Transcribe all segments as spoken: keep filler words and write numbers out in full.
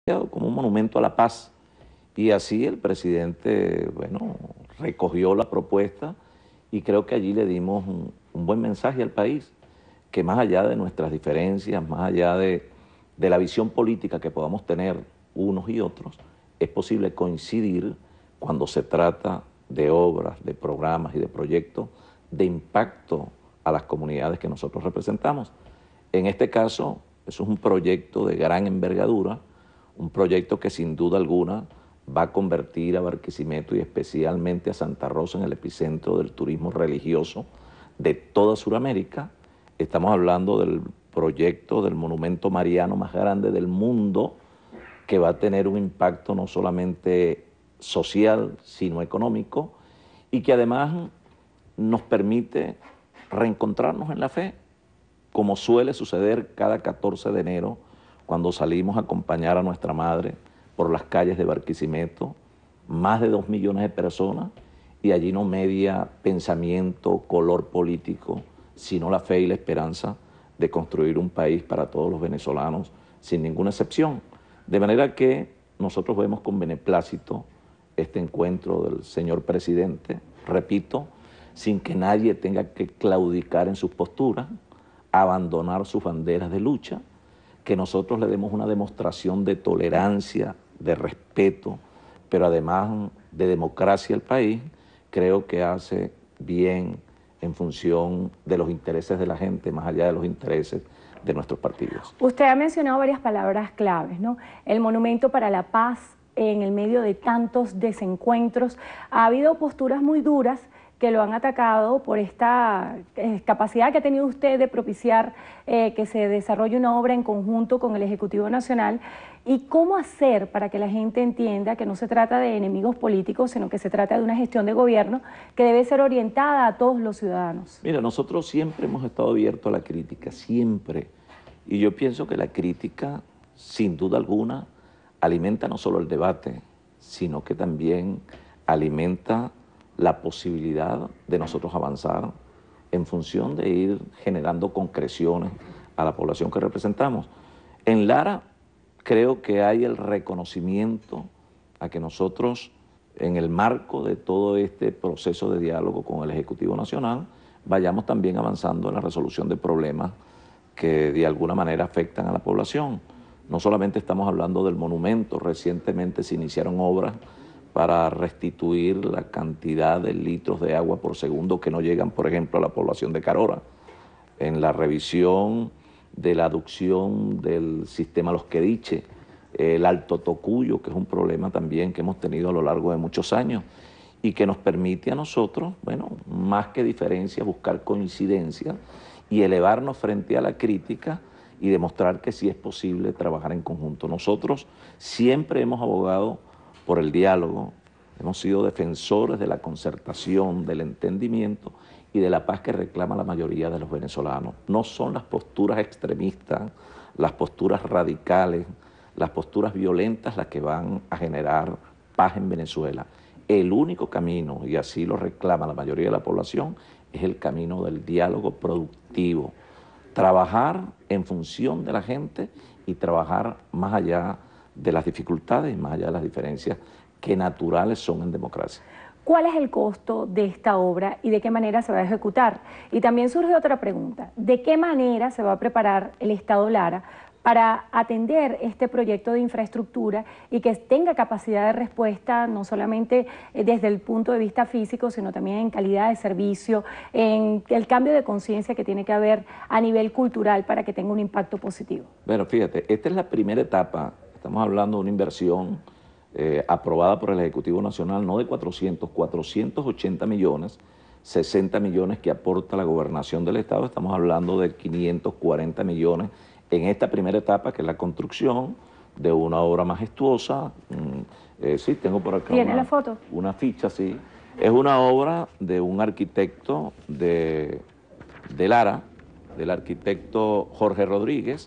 como un monumento a la paz. Y así el presidente, bueno, recogió la propuesta y creo que allí le dimos un, un buen mensaje al país, que más allá de nuestras diferencias, más allá de, de la visión política que podamos tener unos y otros, es posible coincidir cuando se trata de obras, de programas y de proyectos de impacto a las comunidades que nosotros representamos. En este caso, eso es un proyecto de gran envergadura, un proyecto que sin duda alguna va a convertir a Barquisimeto y especialmente a Santa Rosa en el epicentro del turismo religioso de toda Sudamérica. Estamos hablando del proyecto del monumento mariano más grande del mundo, que va a tener un impacto no solamente social, sino económico, y que además nos permite reencontrarnos en la fe, como suele suceder cada catorce de enero, cuando salimos a acompañar a nuestra madre por las calles de Barquisimeto, más de dos millones de personas, y allí no media pensamiento, color político, sino la fe y la esperanza de construir un país para todos los venezolanos, sin ninguna excepción. De manera que nosotros vemos con beneplácito este encuentro del señor presidente, repito, sin que nadie tenga que claudicar en sus posturas, abandonar sus banderas de lucha, que nosotros le demos una demostración de tolerancia, de respeto, pero además de democracia al país, creo que hace bien en función de los intereses de la gente, más allá de los intereses de nuestros partidos. Usted ha mencionado varias palabras claves, ¿no? El monumento para la paz en el medio de tantos desencuentros. Ha habido posturas muy duras que lo han atacado por esta eh, capacidad que ha tenido usted de propiciar eh, que se desarrolle una obra en conjunto con el Ejecutivo Nacional. ¿Y cómo hacer para que la gente entienda que no se trata de enemigos políticos, sino que se trata de una gestión de gobierno que debe ser orientada a todos los ciudadanos? Mira, nosotros siempre hemos estado abiertos a la crítica, siempre. Y yo pienso que la crítica, sin duda alguna, alimenta no solo el debate, sino que también alimenta la posibilidad de nosotros avanzar en función de ir generando concreciones a la población que representamos. En Lara creo que hay el reconocimiento a que nosotros, en el marco de todo este proceso de diálogo con el Ejecutivo Nacional, vayamos también avanzando en la resolución de problemas que de alguna manera afectan a la población. No solamente estamos hablando del monumento, recientemente se iniciaron obras para restituir la cantidad de litros de agua por segundo que no llegan, por ejemplo, a la población de Carora. En la revisión de la aducción del sistema Los Quediche, el Alto Tocuyo, que es un problema también que hemos tenido a lo largo de muchos años y que nos permite a nosotros, bueno, más que diferencias, buscar coincidencias y elevarnos frente a la crítica y demostrar que sí es posible trabajar en conjunto. Nosotros siempre hemos abogado por el diálogo, hemos sido defensores de la concertación, del entendimiento y de la paz que reclama la mayoría de los venezolanos. No son las posturas extremistas, las posturas radicales, las posturas violentas las que van a generar paz en Venezuela. El único camino, y así lo reclama la mayoría de la población, es el camino del diálogo productivo. Trabajar en función de la gente y trabajar más allá de las dificultades y más allá de las diferencias que naturales son en democracia. ¿Cuál es el costo de esta obra y de qué manera se va a ejecutar? Y también surge otra pregunta, ¿de qué manera se va a preparar el Estado Lara para atender este proyecto de infraestructura y que tenga capacidad de respuesta no solamente desde el punto de vista físico, sino también en calidad de servicio, en el cambio de conciencia que tiene que haber a nivel cultural para que tenga un impacto positivo? Bueno, fíjate, esta es la primera etapa, estamos hablando de una inversión eh, aprobada por el Ejecutivo Nacional, no de cuatrocientos, cuatrocientos ochenta millones, sesenta millones que aporta la gobernación del Estado, estamos hablando de quinientos cuarenta millones en esta primera etapa, que es la construcción de una obra majestuosa. Eh, sí, tengo por acá ¿Tiene una, la foto? una ficha, sí. Es una obra de un arquitecto de, de Lara, del arquitecto Jorge Rodríguez,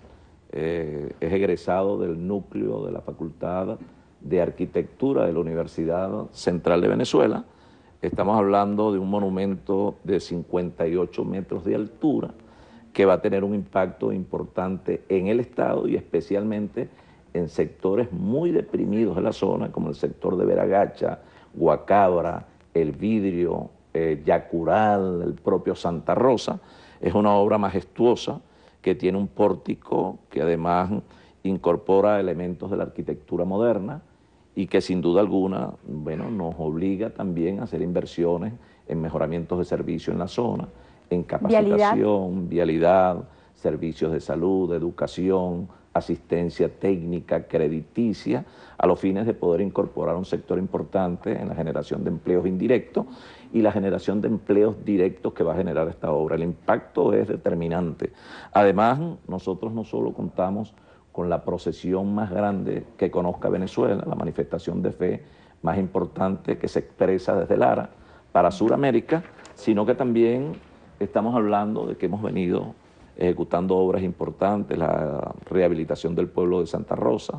eh, es egresado del núcleo de la Facultad de Arquitectura de la Universidad Central de Venezuela. Estamos hablando de un monumento de cincuenta y ocho metros de altura, que va a tener un impacto importante en el Estado y especialmente en sectores muy deprimidos de la zona, como el sector de Veragacha, Guacabra, El Vidrio, eh, Yacural, el propio Santa Rosa. Es una obra majestuosa que tiene un pórtico que además incorpora elementos de la arquitectura moderna y que sin duda alguna, bueno, nos obliga también a hacer inversiones en mejoramientos de servicio en la zona, en capacitación, vialidad, vialidad servicios de salud, de educación, asistencia técnica, crediticia, a los fines de poder incorporar un sector importante en la generación de empleos indirectos y la generación de empleos directos que va a generar esta obra. El impacto es determinante. Además, nosotros no solo contamos con la procesión más grande que conozca Venezuela, la manifestación de fe más importante que se expresa desde Lara para Sudamérica, sino que también estamos hablando de que hemos venido ejecutando obras importantes, la rehabilitación del pueblo de Santa Rosa,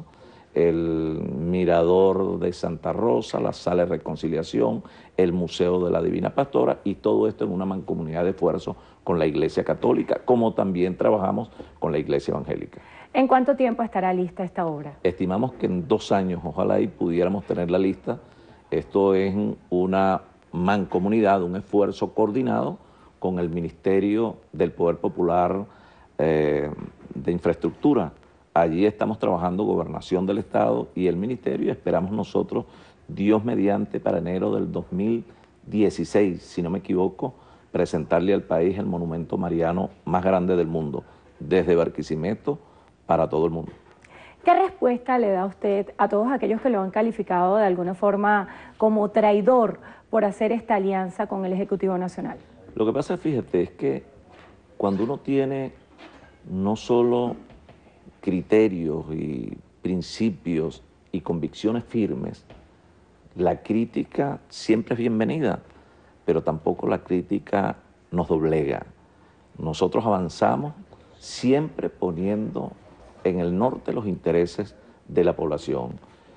el mirador de Santa Rosa, la sala de reconciliación, el Museo de la Divina Pastora, y todo esto en una mancomunidad de esfuerzo con la Iglesia Católica, como también trabajamos con la Iglesia Evangélica. ¿En cuánto tiempo estará lista esta obra? Estimamos que en dos años, ojalá y pudiéramos tenerla lista. Esto es una mancomunidad, un esfuerzo coordinado con el Ministerio del Poder Popular eh, de Infraestructura. Allí estamos trabajando Gobernación del Estado y el Ministerio, y esperamos nosotros, Dios mediante, para enero del dos mil dieciséis, si no me equivoco, presentarle al país el monumento mariano más grande del mundo, desde Barquisimeto para todo el mundo. ¿Qué respuesta le da usted a todos aquellos que lo han calificado de alguna forma como traidor por hacer esta alianza con el Ejecutivo Nacional? Lo que pasa, fíjate, es que cuando uno tiene no solo criterios y principios y convicciones firmes, la crítica siempre es bienvenida, pero tampoco la crítica nos doblega. Nosotros avanzamos siempre poniendo en el norte los intereses de la población.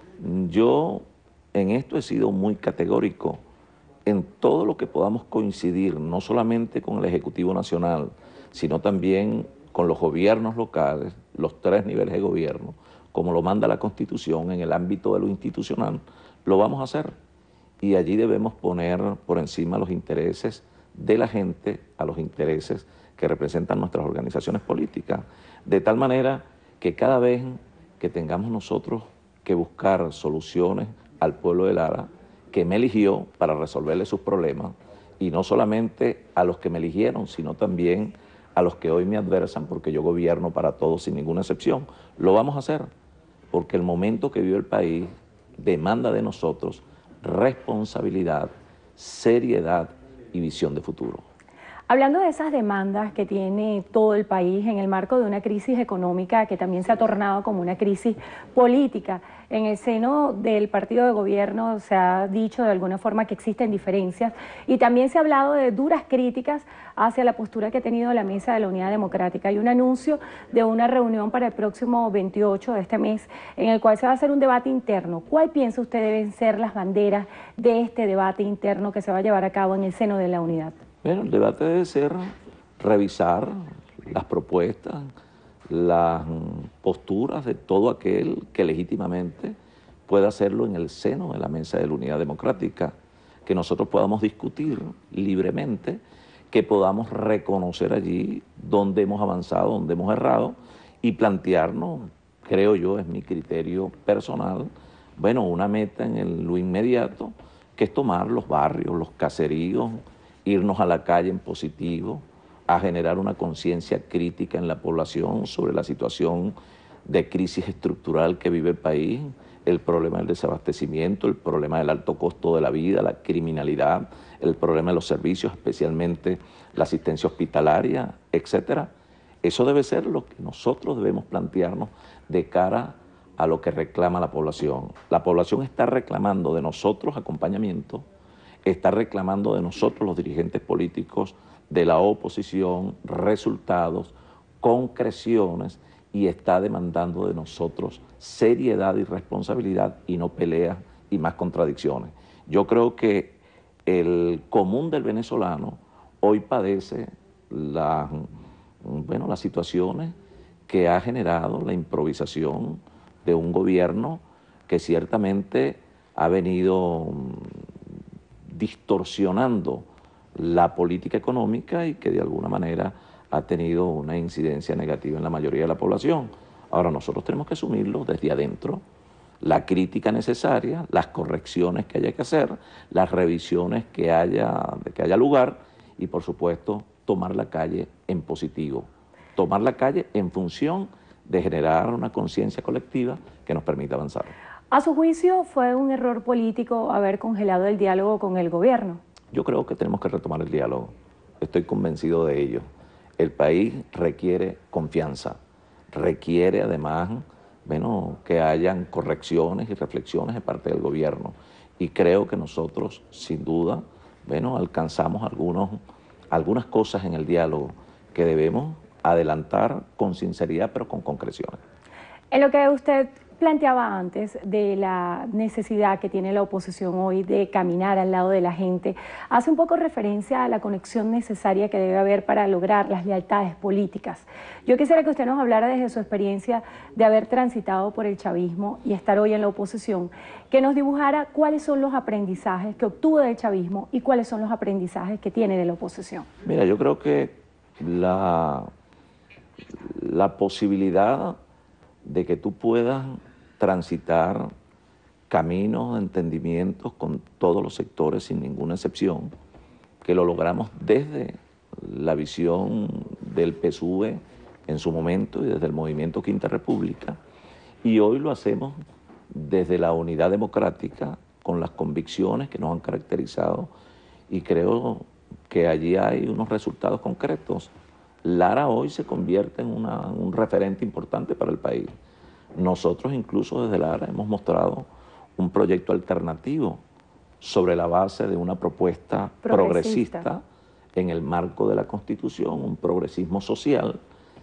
Yo en esto he sido muy categórico. En todo lo que podamos coincidir, no solamente con el Ejecutivo Nacional, sino también con los gobiernos locales, los tres niveles de gobierno, como lo manda la Constitución en el ámbito de lo institucional, lo vamos a hacer. Y allí debemos poner por encima los intereses de la gente a los intereses que representan nuestras organizaciones políticas, de tal manera que cada vez que tengamos nosotros que buscar soluciones al pueblo de Lara, que me eligió para resolverle sus problemas, y no solamente a los que me eligieron, sino también a los que hoy me adversan, porque yo gobierno para todos sin ninguna excepción, lo vamos a hacer, porque el momento que vive el país demanda de nosotros responsabilidad, seriedad y visión de futuro. Hablando de esas demandas que tiene todo el país en el marco de una crisis económica que también se ha tornado como una crisis política, en el seno del partido de gobierno se ha dicho de alguna forma que existen diferencias y también se ha hablado de duras críticas hacia la postura que ha tenido la Mesa de la Unidad Democrática. Hay un anuncio de una reunión para el próximo veintiocho de este mes en el cual se va a hacer un debate interno. ¿Cuál piensa usted deben ser las banderas de este debate interno que se va a llevar a cabo en el seno de la unidad? Bueno, el debate debe ser revisar las propuestas, las posturas de todo aquel que legítimamente pueda hacerlo en el seno de la Mesa de la Unidad Democrática, que nosotros podamos discutir libremente, que podamos reconocer allí dónde hemos avanzado, dónde hemos errado y plantearnos, creo yo, es mi criterio personal, bueno, una meta en el, lo inmediato, que es tomar los barrios, los caseríos, irnos a la calle en positivo, a generar una conciencia crítica en la población sobre la situación de crisis estructural que vive el país, el problema del desabastecimiento, el problema del alto costo de la vida, la criminalidad, el problema de los servicios, especialmente la asistencia hospitalaria, etcétera. Eso debe ser lo que nosotros debemos plantearnos de cara a lo que reclama la población. La población está reclamando de nosotros acompañamiento, está reclamando de nosotros los dirigentes políticos de la oposición resultados, concreciones, y está demandando de nosotros seriedad y responsabilidad y no peleas y más contradicciones. Yo creo que el común del venezolano hoy padece la, bueno, las situaciones que ha generado la improvisación de un gobierno que ciertamente ha venido distorsionando la política económica y que de alguna manera ha tenido una incidencia negativa en la mayoría de la población. Ahora nosotros tenemos que asumirlo desde adentro, la crítica necesaria, las correcciones que haya que hacer, las revisiones que haya, que haya lugar y por supuesto tomar la calle en positivo, tomar la calle en función de generar una conciencia colectiva que nos permita avanzar. ¿A su juicio fue un error político haber congelado el diálogo con el gobierno? Yo creo que tenemos que retomar el diálogo, estoy convencido de ello. El país requiere confianza, requiere además, bueno, que hayan correcciones y reflexiones de parte del gobierno. Y creo que nosotros, sin duda, bueno, alcanzamos algunos, algunas cosas en el diálogo que debemos adelantar con sinceridad, pero con concreciones. En lo que usted planteaba antes de la necesidad que tiene la oposición hoy de caminar al lado de la gente, hace un poco referencia a la conexión necesaria que debe haber para lograr las lealtades políticas. Yo quisiera que usted nos hablara desde su experiencia de haber transitado por el chavismo y estar hoy en la oposición, que nos dibujara cuáles son los aprendizajes que obtuvo del chavismo y cuáles son los aprendizajes que tiene de la oposición. Mira, yo creo que la, la posibilidad de que tú puedas transitar caminos de entendimientos con todos los sectores sin ninguna excepción, que lo logramos desde la visión del P S U V en su momento y desde el movimiento Quinta República, y hoy lo hacemos desde la unidad democrática con las convicciones que nos han caracterizado y creo que allí hay unos resultados concretos. Lara hoy se convierte en una, un referente importante para el país. Nosotros incluso desde Lara hemos mostrado un proyecto alternativo sobre la base de una propuesta progresista, progresista en el marco de la Constitución, un progresismo social,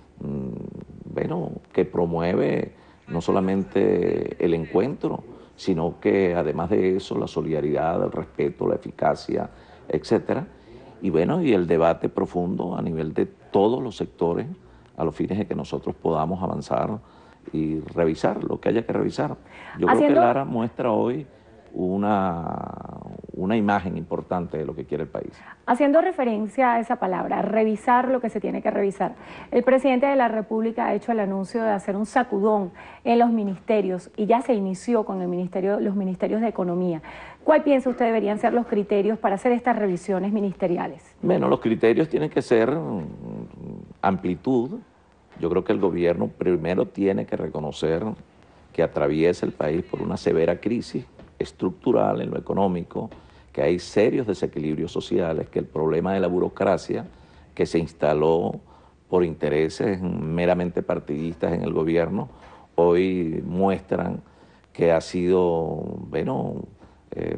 bueno, que promueve no solamente el encuentro, sino que además de eso la solidaridad, el respeto, la eficacia, etcétera. Y bueno, y el debate profundo a nivel de todos los sectores a los fines de que nosotros podamos avanzar y revisar lo que haya que revisar. Yo Haciendo... creo que Lara muestra hoy una, una imagen importante de lo que quiere el país. Haciendo referencia a esa palabra, revisar lo que se tiene que revisar, el presidente de la República ha hecho el anuncio de hacer un sacudón en los ministerios y ya se inició con el ministerio, los ministerios de Economía. ¿Cuál piensa usted deberían ser los criterios para hacer estas revisiones ministeriales? Bueno, los criterios tienen que ser amplitud. Yo creo que el gobierno primero tiene que reconocer que atraviesa el país por una severa crisis estructural en lo económico, que hay serios desequilibrios sociales, que el problema de la burocracia que se instaló por intereses meramente partidistas en el gobierno, hoy muestran que ha sido, bueno, eh,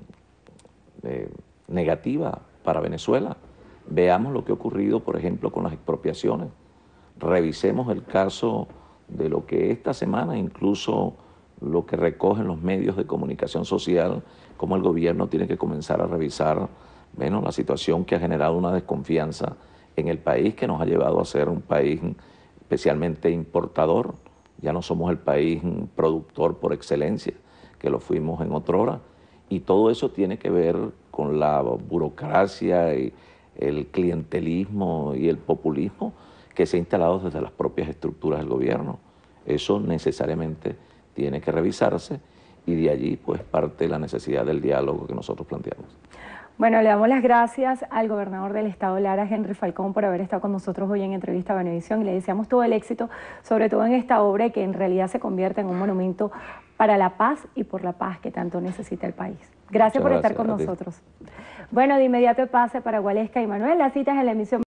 eh, negativa para Venezuela. Veamos lo que ha ocurrido, por ejemplo, con las expropiaciones. Revisemos el caso de lo que esta semana, incluso lo que recogen los medios de comunicación social, cómo el gobierno tiene que comenzar a revisar, bueno, la situación que ha generado una desconfianza en el país, que nos ha llevado a ser un país especialmente importador. Ya no somos el país productor por excelencia, que lo fuimos en otrora. Y todo eso tiene que ver con la burocracia y el clientelismo y el populismo que se ha instalado desde las propias estructuras del gobierno. Eso necesariamente tiene que revisarse y de allí pues parte la necesidad del diálogo que nosotros planteamos. Bueno, le damos las gracias al gobernador del estado Lara, Henry Falcón, por haber estado con nosotros hoy en Entrevista a Venevisión y le deseamos todo el éxito, sobre todo en esta obra que en realidad se convierte en un monumento para la paz y por la paz que tanto necesita el país. Gracias Muchas por gracias, estar con nosotros. Bueno, de inmediato pase para Gualesca y Manuel, las citas en la emisión.